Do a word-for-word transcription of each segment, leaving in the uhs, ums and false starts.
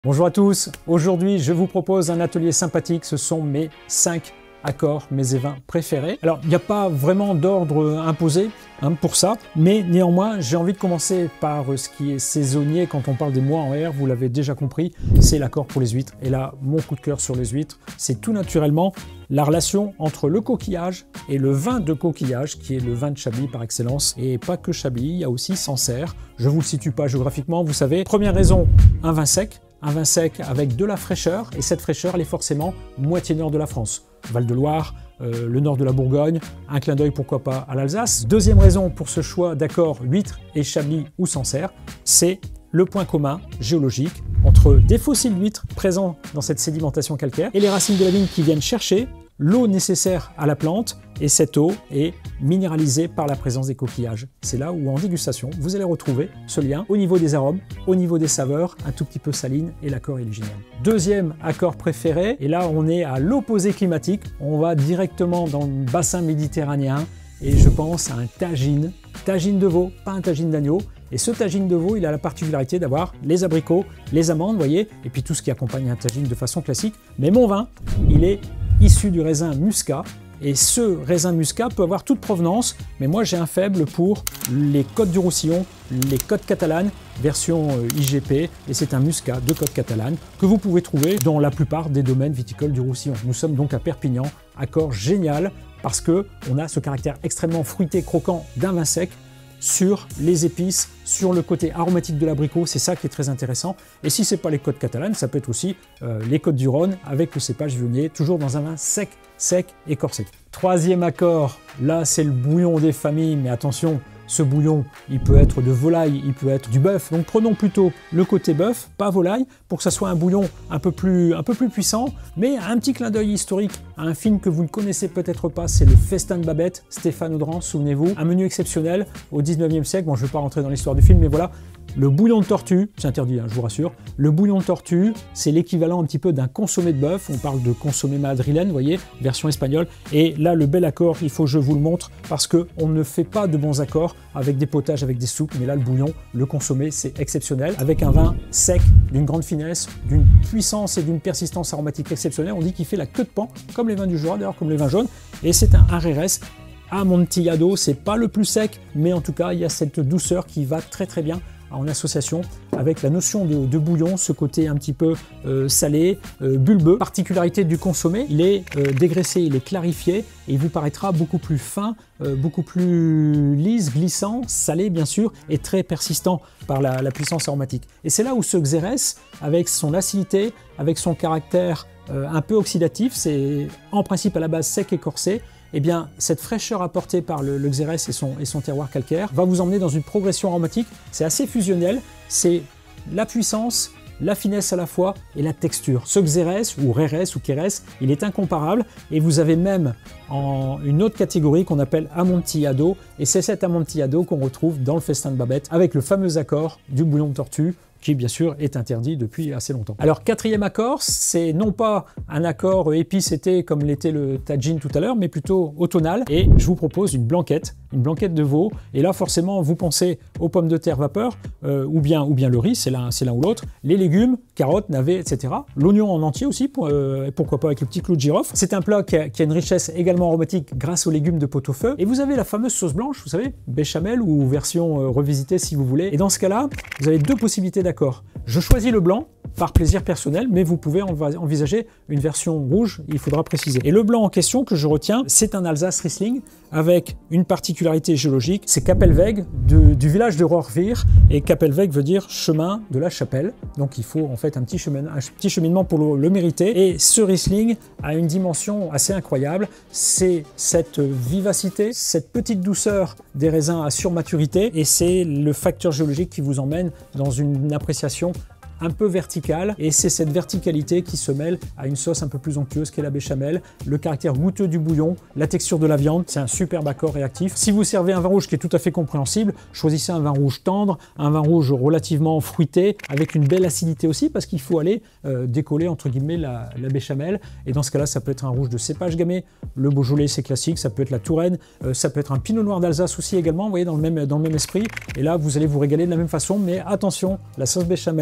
Bonjour à tous, aujourd'hui je vous propose un atelier sympathique, ce sont mes cinq accords, mes évins préférés. Alors il n'y a pas vraiment d'ordre imposé hein, pour ça, mais néanmoins j'ai envie de commencer par ce qui est saisonnier quand on parle des mois en R, vous l'avez déjà compris, c'est l'accord pour les huîtres. Et là, mon coup de cœur sur les huîtres, c'est tout naturellement la relation entre le coquillage et le vin de coquillage, qui est le vin de Chablis par excellence. Et pas que Chablis, il y a aussi Sancerre. Je ne vous le situe pas géographiquement, vous savez. Première raison, un vin sec. Un vin sec avec de la fraîcheur, et cette fraîcheur, elle est forcément moitié nord de la France. Val-de-Loire, euh, le nord de la Bourgogne, un clin d'œil pourquoi pas à l'Alsace. Deuxième raison pour ce choix d'accord huîtres et Chablis ou Sancerre, c'est le point commun géologique entre des fossiles d'huîtres présents dans cette sédimentation calcaire et les racines de la vigne qui viennent chercher l'eau nécessaire à la plante, et cette eau est minéralisée par la présence des coquillages. C'est là où en dégustation, vous allez retrouver ce lien au niveau des arômes, au niveau des saveurs, un tout petit peu saline, et l'accord est génial. Deuxième accord préféré, et là on est à l'opposé climatique, on va directement dans le bassin méditerranéen, et je pense à un tagine, tagine de veau, pas un tagine d'agneau. Et ce tagine de veau, il a la particularité d'avoir les abricots, les amandes, vous voyez, et puis tout ce qui accompagne un tagine de façon classique. Mais mon vin, il est issu du raisin muscat, et ce raisin muscat peut avoir toute provenance, mais moi j'ai un faible pour les Côtes du Roussillon, les Côtes catalanes, version I G P, et c'est un muscat de Côtes catalanes que vous pouvez trouver dans la plupart des domaines viticoles du Roussillon. Nous sommes donc à Perpignan, accord génial, parce qu'on a ce caractère extrêmement fruité, croquant d'un vin sec, sur les épices, sur le côté aromatique de l'abricot, c'est ça qui est très intéressant. Et si ce n'est pas les Côtes catalanes, ça peut être aussi euh, les Côtes du Rhône avec le cépage viognier, toujours dans un vin sec, sec et corsé. Troisième accord, là c'est le bouillon des familles, mais attention, ce bouillon, il peut être de volaille, il peut être du bœuf. Donc prenons plutôt le côté bœuf, pas volaille, pour que ça soit un bouillon un peu plus, un peu plus puissant, mais un petit clin d'œil historique à un film que vous ne connaissez peut-être pas, c'est le Festin de Babette, Stéphane Audran, souvenez-vous. Un menu exceptionnel au dix-neuvième siècle, bon je ne vais pas rentrer dans l'histoire du film, mais voilà. Le bouillon de tortue, c'est interdit, hein, je vous rassure. Le bouillon de tortue, c'est l'équivalent un petit peu d'un consommé de bœuf. On parle de consommé madrilène, vous voyez, version espagnole. Et là, le bel accord, il faut que je vous le montre parce qu'on ne fait pas de bons accords avec des potages, avec des soupes. Mais là, le bouillon, le consommé, c'est exceptionnel. Avec un vin sec, d'une grande finesse, d'une puissance et d'une persistance aromatique exceptionnelle. On dit qu'il fait la queue de paon, comme les vins du Jura, d'ailleurs, comme les vins jaunes. Et c'est un Jerez Amontillado. C'est pas le plus sec, mais en tout cas, il y a cette douceur qui va très très bien en association avec la notion de, de bouillon, ce côté un petit peu euh, salé, euh, bulbeux. Particularité du consommé, il est euh, dégraissé, il est clarifié et il vous paraîtra beaucoup plus fin, euh, beaucoup plus lisse, glissant, salé bien sûr et très persistant par la, la puissance aromatique. Et c'est là où ce Jerez, avec son acidité, avec son caractère euh, un peu oxydatif, c'est en principe à la base sec et corsé, eh bien, cette fraîcheur apportée par le, le Jerez et son, et son terroir calcaire va vous emmener dans une progression aromatique. C'est assez fusionnel, c'est la puissance, la finesse à la fois et la texture. Ce Jerez, ou Jerez, ou Jerez, il est incomparable et vous avez même en une autre catégorie qu'on appelle Amontillado et c'est cet Amontillado qu'on retrouve dans le Festin de Babette avec le fameux accord du bouillon de tortue qui bien sûr est interdit depuis assez longtemps. Alors quatrième accord, c'est non pas un accord épice-été comme l'était le tagine tout à l'heure, mais plutôt automnal. Et je vous propose une blanquette, une blanquette de veau. Et là forcément vous pensez aux pommes de terre vapeur, euh, ou, bien, ou bien le riz, c'est l'un ou l'autre, les légumes, carottes, navets, et cetera. L'oignon en entier aussi, pour, euh, et pourquoi pas avec le petit clou de girofle. C'est un plat qui a, qui a une richesse également aromatique grâce aux légumes de pot-au-feu. Et vous avez la fameuse sauce blanche, vous savez, béchamel ou version euh, revisitée si vous voulez. Et dans ce cas-là, vous avez deux possibilités d'accords. Je choisis le blanc par plaisir personnel, mais vous pouvez envisager une version rouge, il faudra préciser. Et le blanc en question que je retiens, c'est un Alsace Riesling avec une particularité géologique, c'est Kapellweg du, du village de Rohrwihr, et Kapellweg veut dire chemin de la chapelle, donc il faut en fait un petit, chemin, un petit cheminement pour le, le mériter. Et ce Riesling a une dimension assez incroyable, c'est cette vivacité, cette petite douceur des raisins à surmaturité, et c'est le facteur géologique qui vous emmène dans une appréciation un peu verticale, et c'est cette verticalité qui se mêle à une sauce un peu plus onctueuse qu'est la béchamel, le caractère goûteux du bouillon, la texture de la viande, c'est un superbe accord réactif. Si vous servez un vin rouge qui est tout à fait compréhensible, choisissez un vin rouge tendre, un vin rouge relativement fruité, avec une belle acidité aussi, parce qu'il faut aller euh, décoller entre guillemets la, la béchamel, et dans ce cas-là, ça peut être un rouge de cépage gamay, le Beaujolais c'est classique, ça peut être la Touraine, euh, ça peut être un Pinot Noir d'Alsace aussi également, vous voyez, dans le même, dans le même esprit, et là vous allez vous régaler de la même façon, mais attention, la sauce béchamel,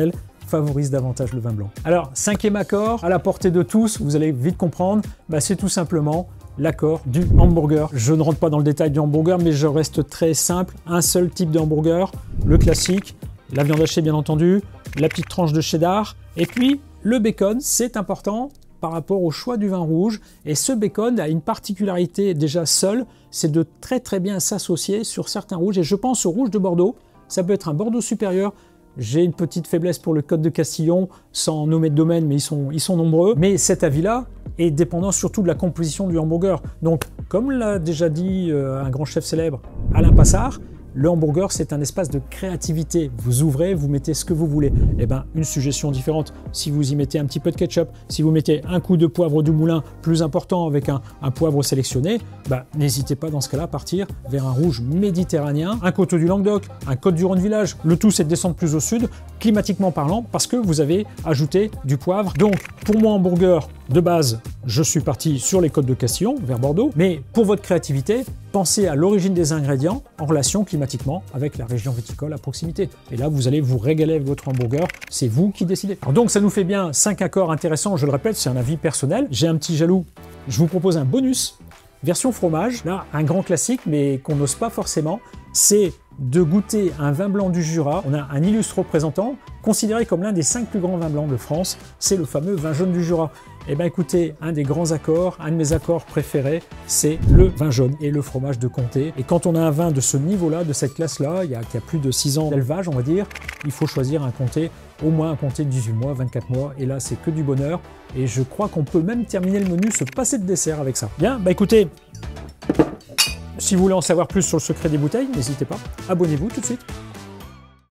favorise davantage le vin blanc. Alors, cinquième accord, à la portée de tous, vous allez vite comprendre, bah, c'est tout simplement l'accord du hamburger. Je ne rentre pas dans le détail du hamburger, mais je reste très simple. Un seul type de hamburger, le classique, la viande hachée bien entendu, la petite tranche de cheddar, et puis le bacon, c'est important par rapport au choix du vin rouge. Et ce bacon a une particularité déjà seule, c'est de très très bien s'associer sur certains rouges. Et je pense au rouge de Bordeaux, ça peut être un Bordeaux supérieur. J'ai une petite faiblesse pour le Côte de Castillon, sans nommer de domaine, mais ils sont, ils sont nombreux. Mais cet avis-là est dépendant surtout de la composition du hamburger. Donc, comme l'a déjà dit euh, un grand chef célèbre, Alain Passard, le hamburger, c'est un espace de créativité. Vous ouvrez, vous mettez ce que vous voulez. Eh bien, une suggestion différente, si vous y mettez un petit peu de ketchup, si vous mettez un coup de poivre du moulin plus important avec un, un poivre sélectionné, bah, n'hésitez pas dans ce cas-là à partir vers un rouge méditerranéen, un coteau du Languedoc, un côte du Rhône village. Le tout, c'est de descendre plus au sud, climatiquement parlant, parce que vous avez ajouté du poivre. Donc, pour mon hamburger, de base, je suis parti sur les côtes de Castillon, vers Bordeaux. Mais pour votre créativité, pensez à l'origine des ingrédients en relation climatiquement avec la région viticole à proximité. Et là, vous allez vous régaler avec votre hamburger. C'est vous qui décidez. Alors donc, ça nous fait bien cinq accords intéressants. Je le répète, c'est un avis personnel. J'ai un petit jaloux. Je vous propose un bonus. Version fromage. Là, un grand classique, mais qu'on n'ose pas forcément. C'est de goûter un vin blanc du Jura. On a un illustre représentant, considéré comme l'un des cinq plus grands vins blancs de France. C'est le fameux vin jaune du Jura. Eh bien écoutez, un des grands accords, un de mes accords préférés, c'est le vin jaune et le fromage de comté. Et quand on a un vin de ce niveau-là, de cette classe-là, il y a, qui a plus de six ans d'élevage, on va dire, il faut choisir un comté, au moins un comté de dix-huit mois, vingt-quatre mois. Et là, c'est que du bonheur. Et je crois qu'on peut même terminer le menu, se passer de dessert avec ça. Bien, bah écoutez, si vous voulez en savoir plus sur le secret des bouteilles, n'hésitez pas, abonnez-vous tout de suite.